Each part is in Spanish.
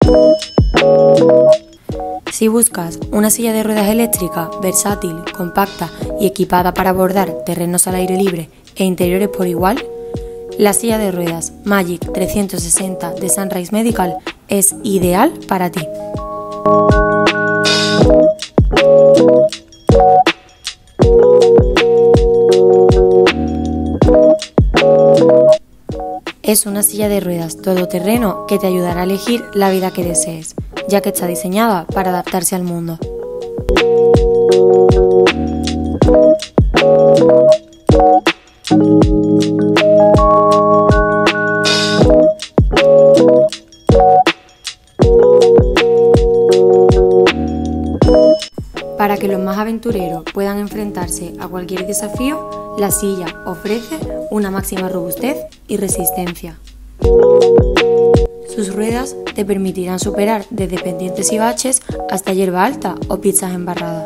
Si buscas una silla de ruedas eléctrica, versátil, compacta y equipada para abordar terrenos al aire libre e interiores por igual, la silla de ruedas Magic 360 de Sunrise Medical es ideal para ti. Es una silla de ruedas todoterreno que te ayudará a elegir la vida que desees, ya que está diseñada para adaptarse al mundo. Para que los más aventureros puedan enfrentarse a cualquier desafío, la silla ofrece una máxima robustez y resistencia. Sus ruedas te permitirán superar desde pendientes y baches hasta hierba alta o pistas embarradas.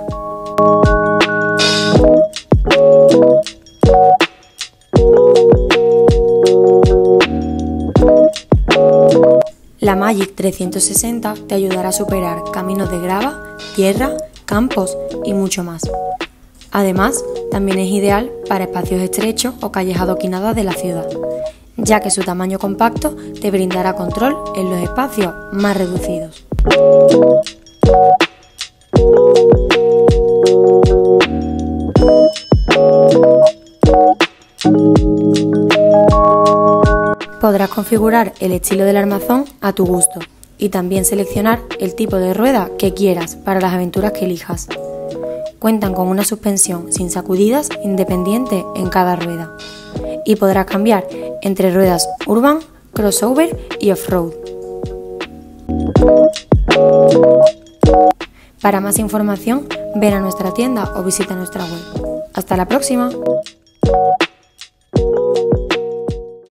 La Magic 360 te ayudará a superar caminos de grava, tierra, campos y mucho más. Además, también es ideal para espacios estrechos o calles adoquinadas de la ciudad, ya que su tamaño compacto te brindará control en los espacios más reducidos. Podrás configurar el estilo del armazón a tu gusto y también seleccionar el tipo de rueda que quieras para las aventuras que elijas. Cuentan con una suspensión sin sacudidas independiente en cada rueda y podrás cambiar entre ruedas urban, crossover y off-road. Para más información, ven a nuestra tienda o visita nuestra web. ¡Hasta la próxima!